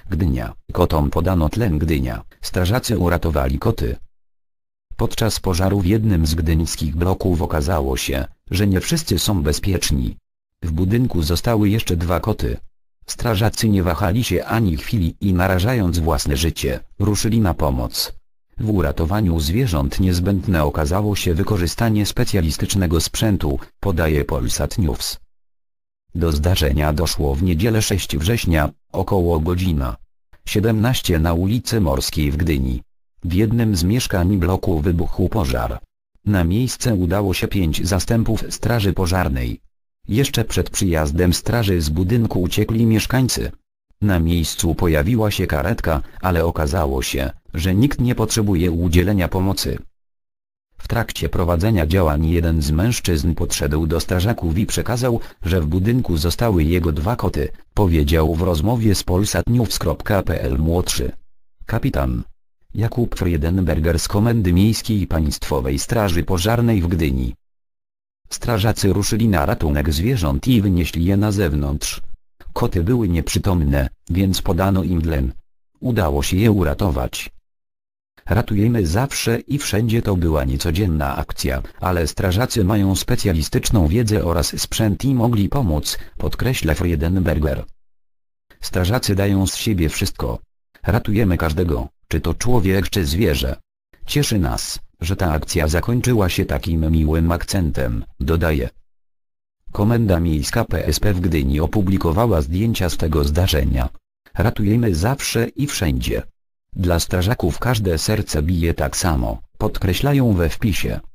Gdynia. Kotom podano tlen. Gdynia. Strażacy uratowali koty. Podczas pożaru w jednym z gdyńskich bloków okazało się, że nie wszyscy są bezpieczni. W budynku zostały jeszcze 2 koty. Strażacy nie wahali się ani chwili i narażając własne życie, ruszyli na pomoc. W uratowaniu zwierząt niezbędne okazało się wykorzystanie specjalistycznego sprzętu, podaje Polsat News. Do zdarzenia doszło w niedzielę 6 września, około godzina 17 na ulicy Morskiej w Gdyni. W jednym z mieszkań bloku wybuchł pożar. Na miejsce udało się 5 zastępów straży pożarnej. Jeszcze przed przyjazdem straży z budynku uciekli mieszkańcy. Na miejscu pojawiła się karetka, ale okazało się, że nikt nie potrzebuje udzielenia pomocy. W trakcie prowadzenia działań jeden z mężczyzn podszedł do strażaków i przekazał, że w budynku zostały jego 2 koty, powiedział w rozmowie z polsatnews.pl młodszy kapitan Jakub Friedenberger z Komendy Miejskiej Państwowej Straży Pożarnej w Gdyni. Strażacy ruszyli na ratunek zwierząt i wynieśli je na zewnątrz. Koty były nieprzytomne, więc podano im tlen. Udało się je uratować. Ratujemy zawsze i wszędzie to była niecodzienna akcja, ale strażacy mają specjalistyczną wiedzę oraz sprzęt i mogli pomóc, podkreśla Friedenberger. Strażacy dają z siebie wszystko. Ratujemy każdego, czy to człowiek czy zwierzę. Cieszy nas, że ta akcja zakończyła się takim miłym akcentem, dodaje. Komenda Miejska PSP w Gdyni opublikowała zdjęcia z tego zdarzenia. Ratujemy zawsze i wszędzie. Dla strażaków każde serce bije tak samo, podkreślają we wpisie.